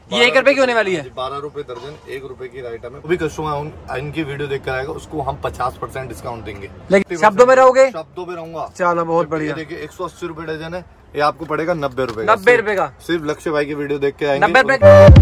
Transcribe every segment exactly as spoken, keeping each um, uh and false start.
ये एक रुपए की होने वाली है, बारह रुपए दर्जन, एक रुपए की आइटम है। अभी कस्टमर इनकी वीडियो देख कर आएगा, उसको हम पचास परसेंट डिस्काउंट देंगे। लेकिन शब्दों में रहोगे? शब्दों में रहूंगा। चलो बहुत बढ़िया। देखिए एक सौ अस्सी रुपए डजन है, ये आपको पड़ेगा नब्बे रुपए नब्बे रुपए का। सिर्फ लक्ष्य भाई की वीडियो देख के आएंगे। नब्बे रुपए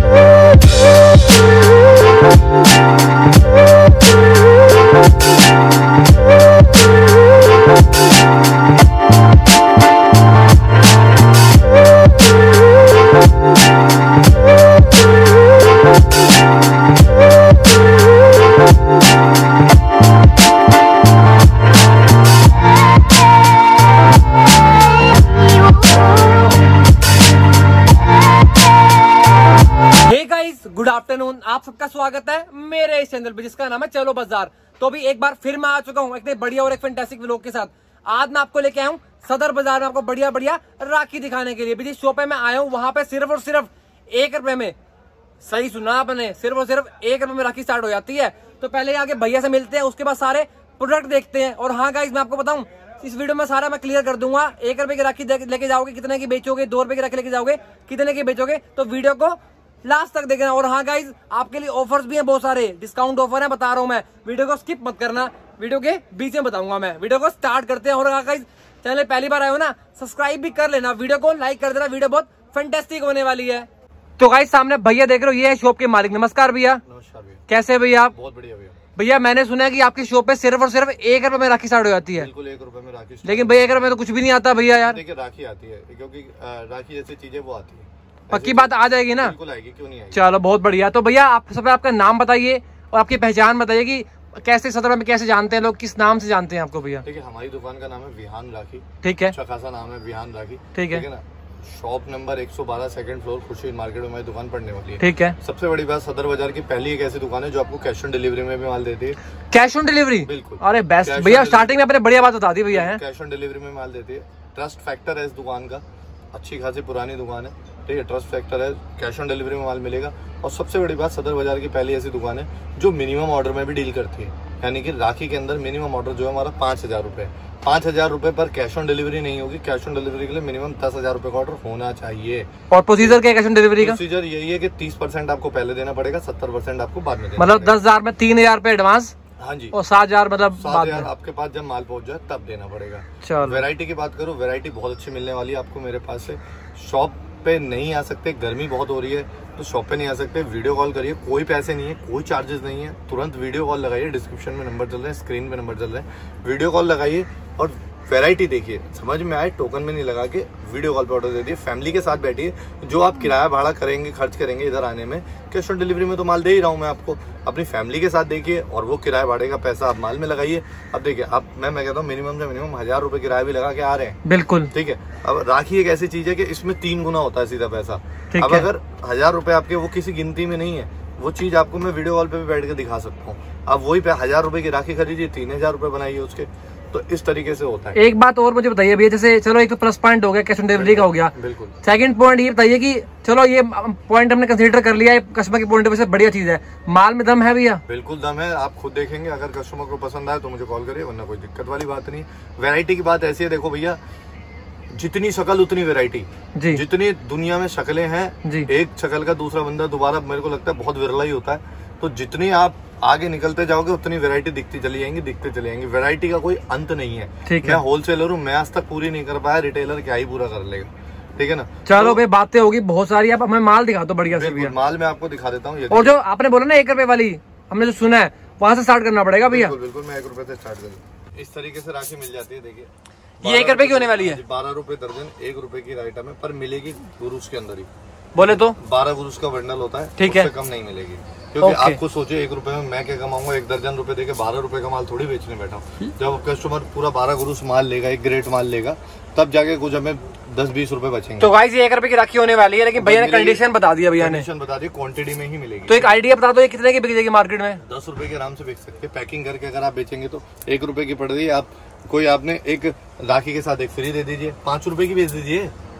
गुड आफ्टरनून, आप सबका स्वागत है मेरे इस चैनल पे जिसका नाम है चलो बाजार। तो अभी एक बार फिर मैं आ चुका हूँ एक बढ़िया और एक फैंटास्टिक व्लॉग के साथ। आज मैं आपको लेके आया हूँ सदर बाजार में आपको बढ़िया बढ़िया राखी दिखाने के लिए। जिस शॉप पे मैं आया हूँ वहां पे सिर्फ और सिर्फ एक रुपए में, सही सुना आपने, सिर्फ और सिर्फ एक रुपए में राखी स्टार्ट हो जाती है। तो पहले आगे भैया से मिलते हैं, उसके बाद सारे प्रोडक्ट देखते हैं। और हाँ गाइस, मैं आपको बताऊं इस वीडियो में सारा मैं क्लियर कर दूंगा। एक रुपए की राखी लेके जाओगे कितने की बेचोगे, दो रुपए की राखी लेके जाओगे कितने की बेचोगे, तो वीडियो को लास्ट तक देखना। और हाँ गाइज, आपके लिए ऑफर्स भी हैं, बहुत सारे डिस्काउंट ऑफर है, बता रहा हूँ मैं। वीडियो को स्किप मत करना, वीडियो के बीच में बताऊंगा मैं। वीडियो को स्टार्ट करते हैं। और हाँ गाइज, चैनल पहली बार आए हो ना, सब्सक्राइब भी कर लेना, वीडियो को लाइक कर देना, वीडियो बहुत फैंटास्टिक होने वाली है। तो गाइज सामने भैया देख रहे हो, ये है शॉप के मालिक। नमस्कार भैया। नमस्कार भैया। कैसे है भैया आप? बहुत बढ़िया भैया। भैया मैंने सुना है कि आपकी शॉप पे सिर्फ और सिर्फ एक रुपए में राखी स्टार्ट हो जाती है। बिल्कुल एक रुपए में राखी। लेकिन भैया एक रुपए में तो कुछ भी नहीं आता भैया यार। देखिए राखी आती है, क्योंकि राखी जैसी चीजें वो आती है। पक्की बात आ जाएगी ना? बिल्कुल आएगी, क्यों नहीं आएगी। चलो बहुत बढ़िया। तो भैया आप सबसे आपका नाम बताइए और आपकी पहचान बताइए कि कैसे सदर में कैसे जानते हैं लोग, किस नाम से जानते हैं आपको भैया? देखिए हमारी दुकान का नाम है विहान राखी। ठीक है, अच्छा खासा नाम है विहान राखी। ठीक है ना। शॉप नंबर एक सौ बारह सेकंड फ्लोर खुर्शीद मार्केट में हमारी दुकान पड़ने वाली है। ठीक है। सबसे बड़ी बात, सदर बाजार की पहली एक ऐसी दुकान है जो आपको कैश ऑन डिलीवरी में भी माल देती है। Cash on delivery? बिल्कुल। अरे बेस्ट भैया, स्टार्टिंग में आपने बढ़िया बात बता दी भैया। है कैश ऑन डिलीवरी में माल देती है। ट्रस्ट फैक्टर है इस दुकान का, अच्छी खासी पुरानी दुकान है, ठीक है। ट्रस्ट फैक्टर है, कैश ऑन डिलीवरी में माल मिलेगा। और सबसे बड़ी बात, सदर बाजार की पहली ऐसी दुकान है जो मिनिमम ऑर्डर में भी डील करती है। यानी कि राखी के अंदर मिनिमम ऑर्डर जो है हमारा पाँच हजार रुपए है। पाँच हजार रुपए पर कैश ऑन डिलीवरी नहीं होगी। कैश ऑन डिलीवरी के लिए मिनिमम दस हजार रुपए का ऑर्डर होना चाहिए। और प्रोसीजर क्या है कैश ऑन डिलीवरी का? प्रोसीजर यही है कि तीस परसेंट आपको पहले देना पड़ेगा, सत्तर परसेंट आपको बाद में देना। मतलब दस हजार में तीन हजार रुपए एडवांस? हाँ जी। और सात हजार मतलब सात हजार आपके पास जब माल पहुंच जाए तब देना पड़ेगा। चलो वैरायटी की बात करूँ, वैरायटी बहुत अच्छी मिलने वाली है आपको मेरे पास से। शॉप पे नहीं आ सकते, गर्मी बहुत हो रही है तो शॉप पे नहीं आ सकते, वीडियो कॉल करिए, कोई पैसे नहीं है, कोई चार्जेस नहीं है। तुरंत वीडियो कॉल लगाइए, डिस्क्रिप्शन में नंबर चल रहे हैं, स्क्रीन पे नंबर चल रहे हैं, वीडियो कॉल लगाइए और वैरायटी देखिए, समझ में आए, टोकन में नहीं लगा के वीडियो कॉल पे ऑर्डर दे दिए। फैमिली के साथ बैठिए, जो आप किराया भाड़ा करेंगे, खर्च करेंगे इधर आने में, कैश ऑन डिलीवरी में तो माल दे ही रहा हूँ मैं आपको। अपनी फैमिली के साथ देखिए और वो किराया भाड़े का पैसा आप माल में लगाइए। अब देखिए, अब मैं मैं कहता हूँ मिनिमम से मिनिमम हजार रुपए किराया भी लगा के आ रहे हैं। बिल्कुल ठीक है। अब राखी एक ऐसी चीज है कि इसमें तीन गुना होता है सीधा पैसा। अब अगर हजार रुपए आपके वो किसी गिनती में नहीं है, वो चीज आपको मैं वीडियो कॉल पे भी बैठ के दिखा सकता हूँ। अब वही पे हजार रुपए की राखी खरीदिए, तीन हजार रुपए बनाइए उसके, तो इस तरीके से होता है। एक बात और मुझे बताइए भैया, जैसे चलो एक तो प्लस पॉइंट हो गया, कैश ऑन डिलीवरी का हो गया। बिल्कुल। सेकंड पॉइंट ये बताइए कि चलो ये पॉइंट हमने कंसीडर कर लिया, कस्टमर की पॉइंट से बढ़िया चीज है, माल में दम है भैया? बिल्कुल दम है, आप खुद देखेंगे। अगर कस्टमर को पसंद आए तो मुझे कॉल करिए, वरना कोई दिक्कत वाली बात नहीं। वैरायटी की बात ऐसी है, देखो भैया, जितनी शक्ल उतनी वैरायटी। जितनी दुनिया में शक्लें हैं, एक शक्ल का दूसरा बंदा दोबारा मेरे को लगता है बहुत विरला ही होता है। तो जितनी आप आगे निकलते जाओगे उतनी वैरायटी दिखती चली जाएंगी, दिखते चली जाएंगी। वैरायटी का कोई अंत नहीं है। मैं होलसेलर हूँ, मैं आज तक पूरी नहीं कर पाया, रिटेलर क्या ही पूरा कर लेगा, ठीक है ना। चलो भाई, बातें होगी बहुत सारी, आप हमें माल दिखा दो बढ़िया से भैया। माल मैं आपको दिखा देता हूँ। और जो आपने बोला ना एक रुपए वाली, हमने जो सुना है वहाँ से स्टार्ट करना पड़ेगा भैया? बिल्कुल, मैं एक रुपए से स्टार्ट करूँ। इस तरीके से राखी मिल जाती है। देखिए ये एक रुपए की होने वाली है, बारह रुपए दर्जन, एक रुपए की आइटम है, पर मिलेगी गुरुस के अंदर ही। बोले तो बारह गुरुस का बंडल होता है, ठीक है, कम नहीं मिलेगी। क्योंकि आपको सोचिए, एक रुपए में मैं क्या कमाऊंगा, एक दर्जन रुपए देके बारह रुपए का माल थोड़ी बेचने बैठा हूँ। जब कस्टमर पूरा बारह गुरुस माल लेगा, एक ग्रेट माल लेगा, तब जाके कुछ हमें दस बीस रुपए बचेंगे। तो गाइस ये एक रुपए की राखी होने वाली है, लेकिन भैया ने कंडीशन बता दिया, भैया ने कंडीशन बता दी, क्वांटिटी में ही मिलेगी। तो एक आइडिया बता दो, ये कितने की बिक जाएगी मार्केट में? दस रुपए के आराम से बेच सकते हैं। पैकिंग करके अगर आप बेचेंगे तो एक रुपए की पड़ रही है। आप कोई आपने एक राखी के साथ एक फ्री दे दीजिए, पांच रुपए की बेच दीजिए,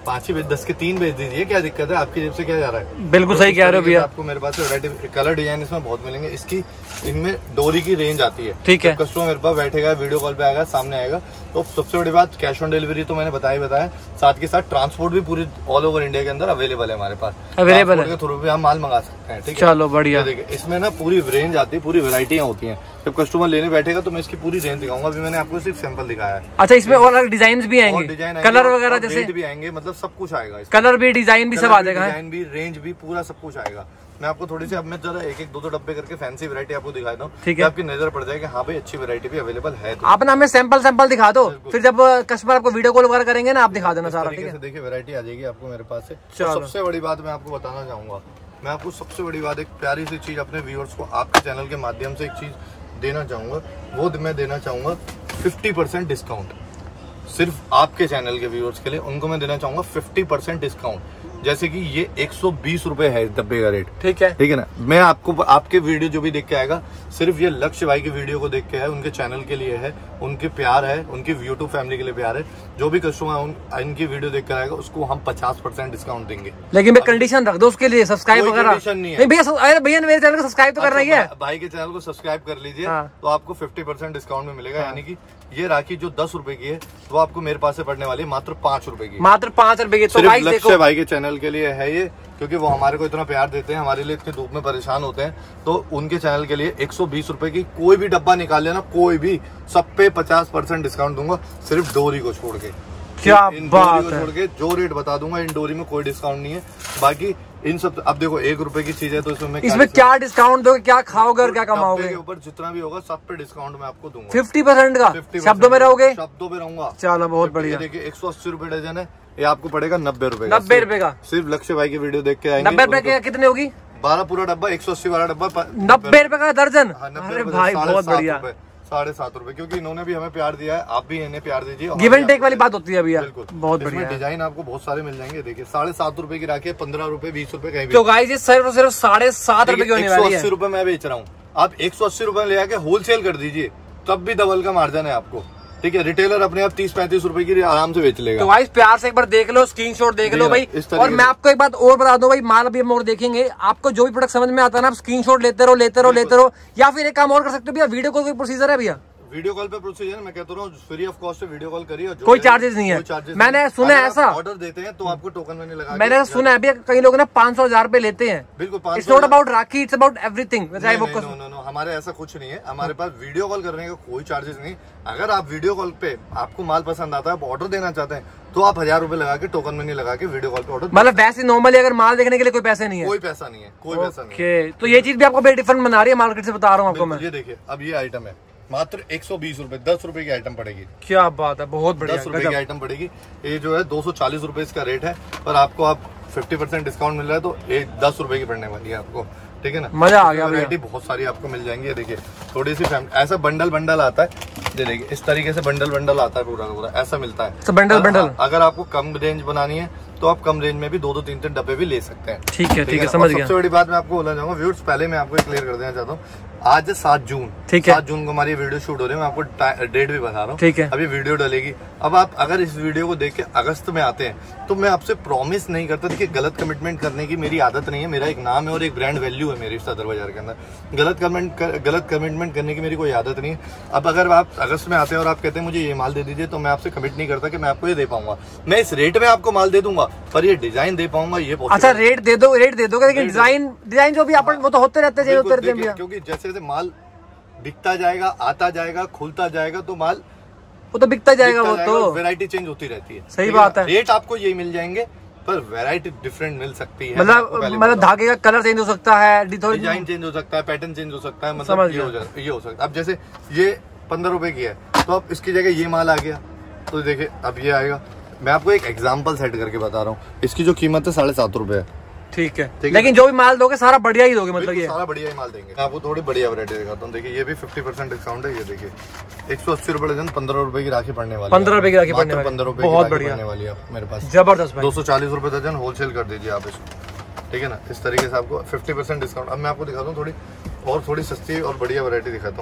पांच ही बेच, दस के तीन बेच दीजिए, क्या दिक्कत है? आपकी जेब से क्या जा रहा है? बिल्कुल सही कह रहे हो भैया। आपको मेरे पास वैरायटी कलर डिजाइन इसमें बहुत मिलेंगे। इसकी इनमें डोरी की रेंज आती है, ठीक है। कस्टमर मेरे पास बैठेगा, वीडियो कॉल पे आएगा, सामने आएगा, तो सबसे बड़ी बात कैश ऑन डिलीवरी तो मैंने बताया बताया साथ के साथ ट्रांसपोर्ट भी पूरी ऑल ओवर इंडिया के अंदर अवेलेबल है हमारे पास, अवेलेबल है, थ्रू भी हम माल मंगा सकते हैं, ठीक है। चलो बढ़िया। देखिए इसमें ना पूरी रेंज आती है, पूरी वेरायटियां होती हैं। जब कस्टमर लेने बैठेगा तो मैं इसकी पूरी रेंज दिखाऊंगा। अभी मैंने आपको सिर्फ सैंपल दिखाया है। अच्छा, इसमें और अलग डिजाइन भी आएंगे, डिजाइन कलर वगैरह जैसे भी आएंगे, मतलब सब कुछ आएगा, कलर भी डिजाइन भी सब आ जाएगा, डिजाइन भी रेंज भी पूरा सब कुछ आएगा। मैं आपको थोड़ी सी अब मैं जरा एक एक दो दो डब्बे करके फैंसी वैरायटी आपको दिखाता हूँ, ठीक है। आपकी नजर पड़ जाएगी हाँ भाई अच्छी वैरायटी भी अवेलेबल है। तो आप ना हमें सैंपल सैंपल दिखा दो, फिर जब कस्टमर आपको वीडियो कॉल वगैरह करेंगे ना आप दिखा देना सारा, ठीक है। देखिए वैरायटी आ जाएगी आपको मेरे पास से। सबसे बड़ी बात मैं आपको बताना चाहूंगा, मैं आपको सबसे बड़ी बात एक प्यारी सी चीज अपने व्यूअर्स को आपके चैनल के माध्यम से एक चीज देना चाहूंगा, वो मैं देना चाहूंगा फिफ्टी परसेंट डिस्काउंट सिर्फ आपके चैनल के व्यूअर्स के लिए। उनको मैं देना चाहूंगा फिफ्टी परसेंट डिस्काउंट। जैसे कि ये एक सौ बीस रुपए है इस डब्बे का रेट, ठीक है, ठीक है ना। मैं आपको आपके वीडियो जो भी देख के आएगा सिर्फ ये लक्ष्य भाई की वीडियो को देख के है, उनके चैनल के लिए है, उनके प्यार है, उनकी यूट्यूब फैमिली के लिए प्यार है। जो भी कस्टमर इनकी वीडियो देख कर आएगा उसको हम पचास परसेंट डिस्काउंट देंगे। लेकिन मैं कंडीशन रख दो उसके लिए, सब्सक्राइब वगैरह नहीं है भैया। भैया मेरे चैनल को सब्सक्राइब तो करना ही है, भाई के चैनल को सब्सक्राइब कर लीजिए, तो आपको फिफ्टी परसेंट डिस्काउंट में मिलेगा। यानी कि ये राखी जो दस रुपए की है वो आपको मेरे पास से पड़ने वाली है मात्र पांच रुपए की, मात्र पांच रुपए की। तो भाई देखो भाई के चैनल के लिए है ये, क्योंकि वो हमारे को इतना प्यार देते हैं, हमारे लिए इतनी धूप में परेशान होते हैं, तो उनके चैनल के लिए एक सौ बीस रुपए की कोई भी डब्बा निकाल लेना, कोई भी, सब पे पचास परसेंट डिस्काउंट दूंगा, सिर्फ डोरी को छोड़ के। क्या इन बात डोरी को छोड़ के जो रेट बता दूंगा, इन डोरी में कोई डिस्काउंट नहीं है। बाकी इन सब, अब देखो एक रुपए की चीज है तो इसमें इसमें क्या डिस्काउंट दोगे, क्या खाओगे और क्या कमाओगे? ऊपर जितना भी होगा सब पे डिस्काउंट मैं आपको दूंगा, फिफ्टी परसेंट का। शब्दों में रहोगे? शब्दों में रहूंगा। चलो बहुत बढ़िया। देखिए एक सौ अस्सी रुपए डजन है, ये आपको पड़ेगा नब्बे रुपए नब्बे रुपए का। सिर्फ लक्ष्य भाई की वीडियो देख के आएंगे। नब्बे रुपए की कितने होगी? बारह पूरा डब्बा, एक सौ अस्सी वाला डब्बा नब्बे रुपए का दर्जन। अरे भाई बहुत बढ़िया, साढ़े सात रुपए, क्योंकि इन्होंने भी हमें प्यार दिया है, आप भी इन्हें प्यार दीजिए। गिव एंड टेक वाली बात होती है भैया, बहुत बढ़िया। डिजाइन आपको बहुत सारे मिल जाएंगे। देखिए साढ़े सात रुपए की राखी, पंद्रह रुपए, बीस रुपए कहीं भी। तो गाइस ये सिर्फ सिर्फ साढ़े सात रुपए की होने वाली है। अस्सी रुपए मैं बेच रहा हूँ, आप एक सौ अस्सी रुपए ले आके होलसेल कर दीजिए, तब भी डबल का मार्जिन है आपको, ठीक है। रिटेलर अपने आप तीस पैंतीस रुपए की आराम से बेच लेगा। तो भाई प्यार से एक बार देख लो, स्क्रीनशॉट देख लो भाई। और मैं आपको एक बात और बता दूं भाई, माल अभी हम और देखेंगे, आपको जो भी प्रोडक्ट समझ में आता है ना, आप स्क्रीनशॉट लेते रहो लेते रहो लेते रहो, या फिर एक काम और कर सकते हो भैया, वीडियो कॉल कोई प्रोसीजर है भैया? वीडियो कॉल पे प्रोसीजर मैं कहता हूँ फ्री ऑफ कॉस्ट से वीडियो कॉल करिए, कोई चार्जेस नहीं है। मैंने सुना है ऐसा, ऑर्डर देते हैं तो आपको टोकन में नहीं लगा। मैंने सुना है भैया कई लोग ना पाँच सौ हजार रुपए लेते हैं। बिल्कुल, it's not about Rakhi, it's about everything. हमारे ऐसा कुछ नहीं है, हमारे पास वीडियो कॉल करने का कोई चार्जेस नहीं। अगर आप वीडियो कॉल पे आपको माल पसंद आता है, आप ऑर्डर देना चाहते हैं, तो आप हजार रुपए लगा के टोकन में नहीं लगा के वीडियो कॉल पे ऑर्डर, मतलब वैसे नॉर्मली अगर माल देखने के लिए कोई पैसे नहीं है, कोई पैसा नहीं है, कोई पैसा नहीं है। तो ये चीज भी आपको डिफरेंट बना रही है मार्केट से, बता रहा हूँ आपको मैं। ये देखिए अब ये आइटम है मात्र एक सौ बीस रुपए, दस रुपए की आइटम पड़ेगी। क्या बात है, बहुत बढ़िया। दस रुपए की आइटम पड़ेगी। ये जो है दो सौ चालीस रुपए इसका रेट है, पर आपको आप फिफ्टी परसेंट डिस्काउंट मिल रहा है, तो एक दस रुपए की पड़ने वाली है आपको, ठीक है ना। मजा आ गया। वैरायटी बहुत सारी आपको मिल जाएंगी। देखिए थोड़ी सी फैमिली, ऐसा बंडल बंडल आता है, ये देखिए इस तरीके से बंडल बंडल आता है, पूरा पूरा ऐसा मिलता है। तो बंडल बंडल अगर आपको कम रेंज बनानी है तो आप कम रेंज में भी दो दो तीन तीन डब्बे भी ले सकते हैं। ठीक है ठीक है, समझ गया। सबसे बड़ी बात मैं आपको बोलना चाहूंगा व्यूअर्स, पहले मैं आपको क्लियर कर देना चाहता हूँ, आज है सात जून, ठीक है, सात जून को हमारी वीडियो शूट हो रही है, मैं आपको डेट भी बता रहा हूँ, ठीक है। अभी वीडियो डलेगी। अब आप अगर इस वीडियो को देख के अगस्त में आते हैं तो मैं आपसे प्रॉमिस नहीं करता, देखिए गलत कमिटमेंट करने की मेरी आदत नहीं है, मेरा एक नाम है और एक ब्रांड वैल्यू है मेरी सदर बाजार के अंदर। गलत कमेंट कर, गलत कमिटमेंट करने की मेरी कोई आदत नहीं है। अब अगर आप अगस्त में आते हैं और आप कहते हैं मुझे ये माल दे दीजिए, तो मैं आपसे कमिट नहीं करता कि मैं आपको ये दे पाऊंगा। मैं इस रेट में आपको माल दे दूंगा, पर ये डिजाइन दे पाऊंगा ये। अच्छा रेट दे दो, रेट दे दोगे, लेकिन डिजाइन डिजाइन जो भी अपन वो तो होते रहते हैं, क्योंकि जैसे जैसे माल बिकता जाएगा, आता जाएगा, खुलता जाएगा, तो माल वो तो बिकता जाएगा, वो तो वैरायटी चेंज होती रहती है। सही बात है। रेट आपको यही मिल जाएंगे, पर वैरायटी डिफरेंट मिल सकती है। मतलब मतलब धागे का कलर चेंज हो सकता है, डिजाइन चेंज हो सकता है, पैटर्न चेंज हो सकता है, मतलब ये हो जाता ये हो सकता है। अब जैसे ये पंद्रह रुपए की है, तो अब इसकी जगह ये माल आ गया, तो देखिए अब ये आएगा। मैं आपको एक एग्जाम्पल सेट करके बता रहा हूँ, इसकी जो कीमत है साढ़े सात रुपए है, ठीक है, ठीक लेकिन जो भी माल दोगे सारा बढ़िया ही दोगे, मतलब ये सारा बढ़िया ही माल देंगे। मैं आपको थोड़ी बढ़िया वैरायटी दिखाता हूँ। देखिए ये भी फिफ्टी परसेंट डिस्काउंट है। ये देखिए एक सौ अस्सी रुपए डजन, पंद्रह रुपए की राखी पड़ने वाली, पंद्रह रुपए की राखी पड़ने वाली, पंद्रह रुपए बहुत बढ़िया पड़ने वाली है मेरे पास, जबरदस्त। दो सौ चालीस रुपए दर्जन होलसेल कर दीजिए आप इसको, ठीक है ना। इस तरीके से आपको फिफ्टी परसेंट डिस्काउंट। अब मैं आपको दिखाता हूँ थोड़ी और थोड़ी सस्ती और बढ़िया वैरायटी दिखाता हूँ।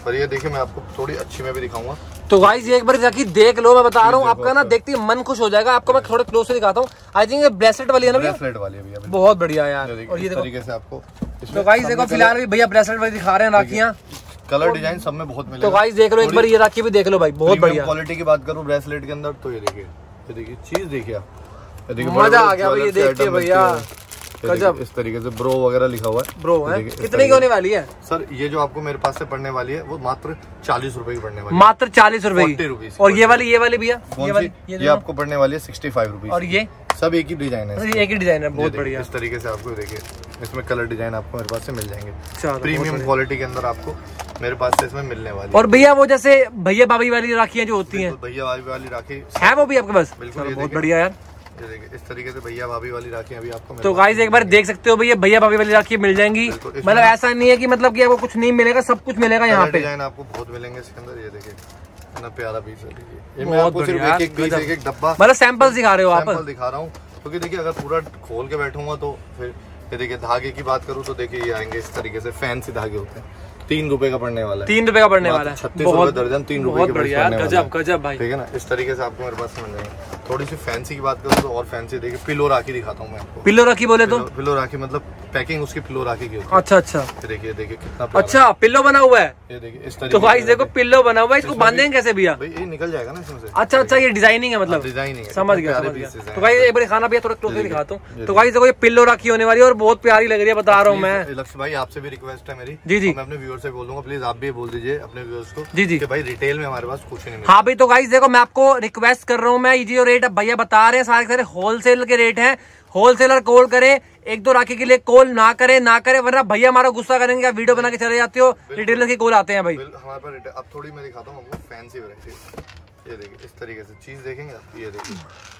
पर ये देखिए मैं आपको थोड़ी अच्छी में भी दिखाऊंगा। तो गाइस ये एक बार जाके देख लो, मैं बता रहा हूँ आपका ना देखते ही मन खुश हो जाएगा। आपको मैं थोड़े क्लोज से दिखाता हूँ। आई थिंक ये ब्रेसलेट वाली है ना भैया? ब्रेसलेट वाली है भैया, बहुत बढ़िया यार। और ये तरीके से आपको, तो गाइस देखो फिलहाल भी भैया ब्रेसलेट वाली दिखा रहे हैं राखियाँ। कलर डिजाइन सब में बहुत मिलेगा। तो गाइस देख लो एक बार ये राखी भी देख लो भाई, बहुत बढ़िया क्वालिटी की बात करूँ ब्रेसलेट के अंदर तो ये देखिए, ये देखिए चीज देखिए आप, मजा आ गया भाई ये देख के भैया। गजब। इस तरीके से ब्रो वगैरह लिखा हुआ है। ब्रो है कितने की होने वाली है सर? ये जो आपको मेरे पास से पड़ने वाली है वो मात्र चालीस रुपए की पड़ने वाली है। मात्र चालीस रुपए की। और ये वाली ये वाली भैया ये वाली ये आपको पड़ने वाली है सिक्सटी फाइव रुपीज। और ये सब एक ही डिजाइन है, एक ही डिजाइन है, बहुत बढ़िया। इस तरीके से आपको देखिए इसमें कलर डिजाइन आपको मेरे पास से मिल जाएंगे। प्रीमियम क्वालिटी के अंदर आपको मेरे पास से इसमें मिलने वाली। और भैया वो जैसे भैया भाभी वाली राखियाँ जो होती हैं, भैया भाभी वाली राखी है वो भी आपके पास? बिल्कुल, बहुत बढ़िया यार। ये देखिए इस तरीके से भैया भाभी वाली राखी अभी आपको। तो गाइस एक बार देख सकते हो भैया भैया भाभी वाली राखी मिल जाएंगी। मतलब ऐसा नहीं है कि मतलब कि आपको कुछ नहीं मिलेगा, सब कुछ मिलेगा यहाँ पे। डिजाइन आपको बहुत मिलेंगे इसके अंदर। ये देखिए इतना प्यारा पीस है, ये मैं आपको सिर्फ एक एक पीस एक एक डब्बा मतलब सैंपल दिखा रहे हो आप? सैंपल दिखा रहा हूँ क्योंकि देखिए अगर पूरा खोल के बैठूंगा तो फिर ये देखिए धागे की बात करूँ तो देखिए ये आएंगे इस तरीके से फैंसी धागे होते हैं। तीन रुपए का पड़ने वाला है। तीन रुपए का पड़ने वाला है। छत्तीस रुपए दर्जन, तीन रुपए के बढ़िया, गजब गजब भाई। ठीक है ना, इस तरीके से आपको मेरे पास मिल जाएंगे। थोड़ी सी फैंसी की बात करूँ तो और फैंसी देखिए पिलो राखी दिखाता हूँ मैं आपको। पिलो राखी बोले तो? पिलो राखी मतलब पैकिंग उसकी पिलो राखी की होती है। अच्छा अच्छा। देखिए देखिए कितना अच्छा पिल्लो बना हुआ है। ये देखिए इस तरीके। तो भाई देखो पिल्लो बना हुआ है, इसको बांधेंगे कैसे भैया? भाई ये निकल जाएगा ना इसमें से। अच्छा अच्छा, ये डिजाइनिंग है मतलब? डिजाइनिंग है, समझ गया समझ गया। तो भाई एक बार खाना भैया थोड़ा क्लोज से दिखाता हूँ। तो भाई देखो ये पिल्लो राखी होने वाली है और बहुत प्यारी लग रही है, बता रहा हूँ मैं। लक्ष्य भाई आपसे भी रिक्वेस्ट है मेरी। जी जी। मैं अपने व्यूअर से बोलूंगा प्लीज आप भी बोल दीजिए अपने व्यूअर्स को। जी जी। कि भाई रिटेल में हमारे पास कुछ नहीं मिलता। हाँ भाई तो गाइस देखो मैं आपको रिक्वेस्ट कर रहा हूँ, मैं ये जो रेट अब भैया बता रहे हैं सारे सारे होलसेल के रेट हैं। होलसेलर कॉल करे, एक दो राखी के लिए कॉल ना करे ना करे, वरना भैया हमारा गुस्सा करेंगे। आप वीडियो बना के चले जाते हो, रिटेलर की कॉल आते हैं भाई हमारे पास। अब थोड़ी मैं दिखाता हूँ आपको फैंसी वैरायटी। ये देखिए इस तरीके से चीज देखेंगे आप। ये देखिए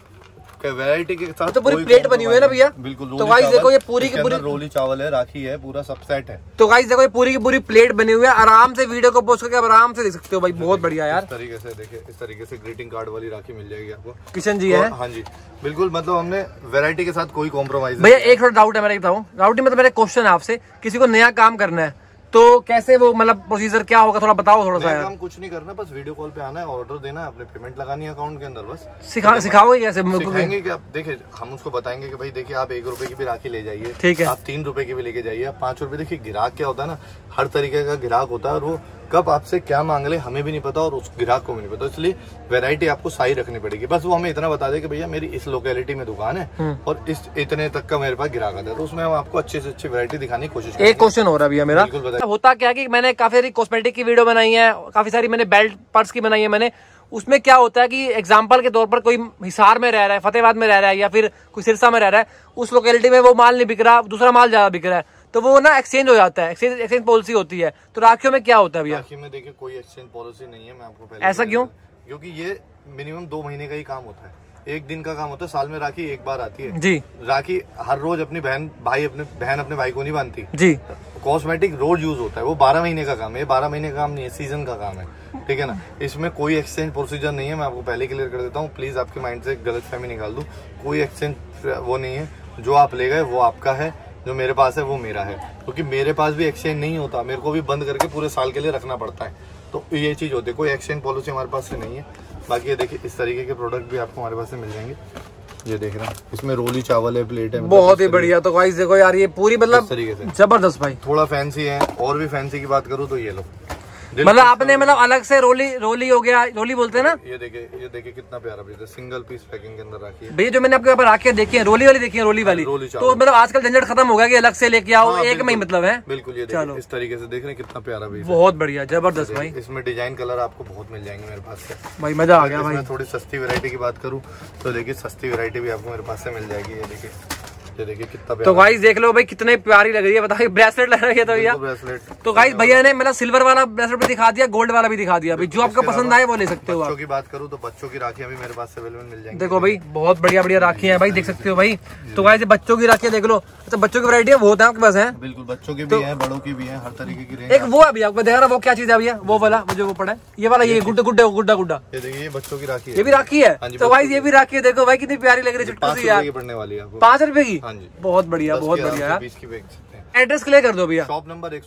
वैरायटी के साथ तो पूरी प्लेट बनी हुई है ना भैया? बिल्कुल। तो गाइस देखो ये पूरी की पूरी रोली चावल है, राखी है, पूरा सब सेट है। तो गाइस देखो ये पूरी की पूरी प्लेट बनी हुई है, आराम से वीडियो को पोस्ट करके आप आराम से देख सकते हो भाई, बहुत बढ़िया यार। इस तरीके से देखिए इस तरीके से ग्रीटिंग कार्ड वाली राखी मिल जाएगी आपको। किशन जी है? हाँ जी बिल्कुल, मतलब हमने वैरायटी के साथ कोई कॉम्प्रोमाइज। भैया एक थोड़ा डाउट है मेरा, बताऊँ डाउट ही मतलब मेरा क्वेश्चन है आपसे, किसी को नया काम करना है तो कैसे वो मतलब प्रोसीजर क्या होगा, थोड़ा बताओ थोड़ा सा। हम कुछ नहीं करना, बस वीडियो कॉल पे आना है, ऑर्डर देना है, अपने पेमेंट लगानी है अकाउंट के अंदर बस। सिखा सिखाओगे कैसे? सिखाएंगे कि आप देखिए, हम उसको बताएंगे कि भाई देखिए आप एक रुपए की भी राखी ले जाइए, ठीक है, आप तीन रुपए की भी लेके जाइए, आप पांच रुपए। देखिए ग्राहक क्या होता है ना, हर तरीके का ग्राहक होता है और वो कब आपसे क्या मांग ले हमें भी नहीं पता और उस ग्राहक को भी नहीं पता, इसलिए वैरायटी आपको सही रखनी पड़ेगी। बस वो हमें इतना बता दे कि भैया मेरी इस लोकेलिटी में दुकान है और इस इतने तक का मेरे पास ग्राहक आता है, तो उसमें हम आपको अच्छे से अच्छी वैरायटी दिखाने की कोशिश करेंगे। एक क्वेश्चन हो रहा है भैया मेरा, होता क्या है कि मैंने काफी सारी कॉस्मेटिक की वीडियो बनाई है, काफी सारी मैंने बेल्ट पर्स की बनाई है मैंने। उसमें क्या होता है कि एग्जाम्पल के तौर पर कोई हिसार में रह रहा है, फतेहाबाद में रह रहा है या फिर कोई सिरसा में रह रहा है, उस लोकेलिटी में वो माल नहीं बिक रहा, दूसरा माल ज्यादा बिक रहा है, तो वो ना एक्सचेंज हो जाता है, एक्सचेंज एक्सचेंज पॉलिसी होती है। तो राखियों में क्या होता है भैया? राखी में देखिए कोई एक्सचेंज पॉलिसी नहीं है, मैं आपको पहले। ऐसा क्यों? क्योंकि ये मिनिमम दो महीने का ही काम होता है, एक दिन का काम होता है, साल में राखी एक बार आती है जी। राखी हर रोज अपनी बहन भाई अपने बहन अपने भाई को नहीं बांधती जी। कॉस्मेटिक रोज यूज होता है, वो बारह महीने का काम है, बारह महीने का काम नहीं है, सीजन का काम है, ठीक है ना। इसमें कोई एक्सचेंज प्रोसीजर नहीं है, मैं आपको पहले क्लियर कर देता हूँ, प्लीज आपके माइंड से गलत फहमी निकाल दूं। कोई एक्सचेंज वो नहीं है, जो आप ले गए वो आपका है, जो मेरे पास है वो मेरा है, क्योंकि मेरे पास भी एक्सचेंज नहीं होता, मेरे को भी बंद करके पूरे साल के लिए रखना पड़ता है, तो ये चीज होती है। कोई एक्सचेंज पॉलिसी हमारे पास से नहीं है। बाकी ये देखिए इस तरीके के प्रोडक्ट भी आपको हमारे पास से मिल जाएंगे। ये देख रहे हैं, इसमें रोली चावल है, प्लेट है, बहुत ही बढ़िया। तो गाइस देखो यार ये पूरी मतलब तरीके से जबरदस्त भाई। थोड़ा फैंसी है, और भी फैंसी की बात करूँ तो ये लो, मतलब आपने मतलब अलग से रोली रोली हो गया, रोली बोलते हैं ना। ये देखिए ये देखिए कितना प्यारा पीस है, सिंगल पीस पैकिंग के अंदर राखी है भैया। जो मैंने आपके यहाँ पर राखियाँ देखी है रोली वाली देखी है, रोली वाली, तो मतलब आजकल झंझट खत्म हो गया कि अलग से लेके आओ, एक में ही मतलब है। बिल्कुल, ये चलो इस तरीके से देख रहे हैं कितना प्यारा पीस, बहुत बढ़िया जबरदस्त भाई। इसमें डिजाइन कलर आपको बहुत मिल जाएंगे मेरे पास से भाई, मजा आ गया भाई। थोड़ी सस्ती वैरायटी की बात करूँ तो देखिए सस्ती वैरायटी भी आपको मेरे पास से मिल जाएगी। ये देखिए ये देखिए कितना प्यारा। तो गाइस देख लो भाई कितने प्यारी लग रही है, बताइए। ब्रेसलेट लग रही है तो भैया ब्रेसलेट। तो गाइस भैया ने मतलब सिल्वर वाला ब्रेसलेट भी दिखा दिया, गोल्ड वाला भी दिखा दिया भाई, जो आपको पसंद आए वो ले सकते हो। बच्चों की बात करूँ तो बच्चों की राखियां भी मेरे पास से अवेलेबल मिल जाएंगी। देखो भाई बहुत बढ़िया बढ़िया राखियां हैं भाई, देख सकते हो भाई। तो गाइस बच्चों की राखियां देख लो। अच्छा बच्चों की वैरायटी बहुत है आपके पास? है बिल्कुल, बच्चों की भी है, बड़ों की भी है, हर तरीके की रेंज। एक वो अभी आपको देख रहा, वो क्या चीज है भैया? वो वाला मुझे वो पड़ा है, ये वाला, ये गुड्डा गुड्डा गुड्डा गुड्डा। ये देखिए बच्चों की राखी है, ये भी राखी है। तो गाइस ये भी राखी है, देखो भाई कितनी प्यारी लग रही है, चुटकी सी यार, पड़ने वाली है पांच रुपए की। बहुत बढ़िया बहुत बढ़िया। एड्रेस क्लियर कर दो भैया। शॉप नंबर एक सौ बारह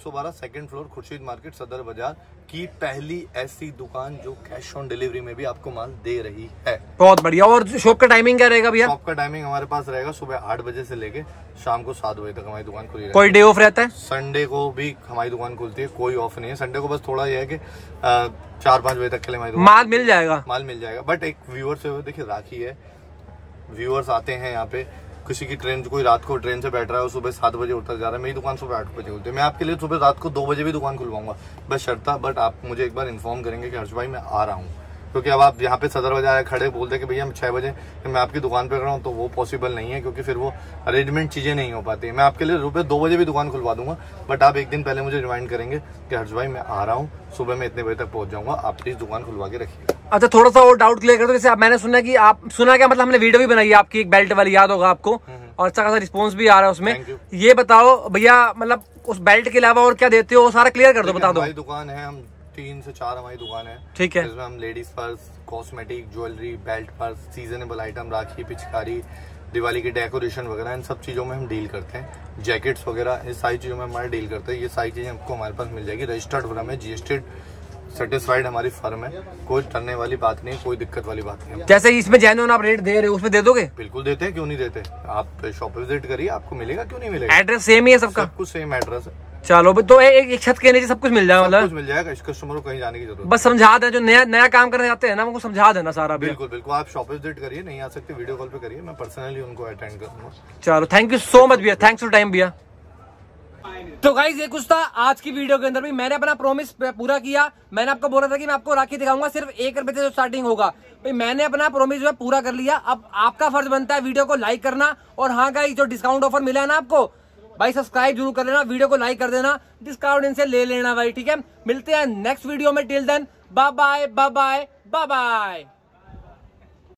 सेकंड फ्लोर, खुर्शीद मार्केट, सदर बाजार की पहली ऐसी दुकान जो कैश ऑन डिलीवरी में भी आपको माल दे रही है। बहुत बढ़िया। और शॉप का टाइमिंग क्या रहेगा भैया? शॉप का टाइमिंग हमारे पास रहेगा सुबह आठ बजे से लेके शाम को सात बजे तक हमारी दुकान खुली रहती है। कोई डे ऑफ रहता है? संडे को भी हमारी दुकान खुलती है, कोई ऑफ नहीं है। संडे को बस थोड़ा यह है कि चार पाँच बजे तक के लिए हमारी दुकान माल मिल जाएगा। माल मिल जाएगा। बट एक व्यूअर से देखिए राखी है, व्यूअर्स आते हैं यहाँ पे, किसी की ट्रेन, कोई रात को ट्रेन से बैठ रहा है और सुबह सात बजे उतर जा रहा है, मेरी दुकान सुबह आठ बजे खुलती है। मैं आपके लिए सुबह रात को दो बजे भी दुकान खुलवाऊंगा, बस शर्ता बट आप मुझे एक बार इन्फॉर्म करेंगे कि हर्ष भाई मैं आ रहा हूँ। क्योंकि अब आप यहाँ पे सदर बाजार खड़े बोलते कि भैया हम छह बजे मैं आपकी दुकान पे खड़ा हूँ, तो वो पॉसिबल नहीं है, क्योंकि फिर वो अरेंजमेंट चीजें नहीं हो पाती। मैं आपके लिए सुबह दो बजे भी दुकान खुलवा दूंगा, बट आप एक दिन पहले मुझे रिमाइंड करेंगे कि हर्ष भाई मैं आ रहा हूँ, सुबह मैं इतने बजे तक पहुंच जाऊंगा, आप प्लीज दुकान खुलवा के रखिएगा। अच्छा, थोड़ा सा और डाउट क्लियर कर दो। जैसे आप, मैंने सुना कि आप सुना क्या मतलब हमने वीडियो भी बनाई है आपकी एक बेल्ट वाली, याद होगा आपको, और अच्छा खासा रिस्पॉन्स भी आ रहा है उसमें। ये बताओ भैया, मतलब उस बेल्ट के अलावा और क्या देते हो, सारा क्लियर कर दो, बता दो। हमारी दुकान है, हम तीन से चार हमारी दुकान है, ठीक है, इसमें हम ladies purse, cosmetic, jewellery, belt purse, seasonable item, Rakhi, पिचकारी, दिवाली की डेकोरेशन वगैरह, इन सब चीजों में हम डील करते हैं। जैकेट्स वगैरह, इस सारी चीजों में हमारे डील करते हैं। ये सारी चीजें आपको हमारे पास मिल जाएगी। रजिस्टर्ड फर्म है, जीएसटी सर्टिफाइड हमारी फर्म है, कोई डरने वाली बात नहीं, कोई दिक्कत वाली बात नहीं। जैसे इसमें जेन्युइन आप रेट दे रहे हो, उसमें दे दोगे? बिल्कुल देते हैं, क्यों नहीं देते। आप शॉप विजिट करिए, आपको मिलेगा, क्यों नहीं मिलेगा। एड्रेस सेम ही है सबका? सब कुछ सेम एड्रेस है। चलो तो एक, एक छत के नीचे सब कुछ मिल जाएगा, मतलब कुछ मिल जाएगा। इस कस्टमर को कहीं जाने की जरूरत, बस समझा देना, जो नया नया काम करने जाते हैं ना, उनको समझा देना सारा। बिल्कुल बिल्कुल, आप शॉप विजिट करिए, नहीं आ सकते वीडियो कॉल पे करिए, मैं पर्सनली उनको अटेंड करूंगा। चलो, थैंक यू सो मच भैया, थैंक्स फॉर टाइम भैया। तो गाइस ये कुछ था आज की वीडियो के अंदर भी। मैंने अपना प्रॉमिस पूरा किया। मैंने आपको बोला था कि मैं आपको राखी दिखाऊंगा सिर्फ एक रुपए से जो स्टार्टिंग होगा, भाई मैंने अपना प्रॉमिस जो है पूरा कर लिया। अब आपका फर्ज बनता है वीडियो को लाइक करना, और हाँ गाइस जो डिस्काउंट ऑफर मिला है ना आपको, भाई सब्सक्राइब जरूर कर लेना, वीडियो को लाइक कर देना, डिस्काउंट इनसे ले लेना भाई, ठीक है। मिलते हैं नेक्स्ट वीडियो में, till then bye bye bye bye bye bye.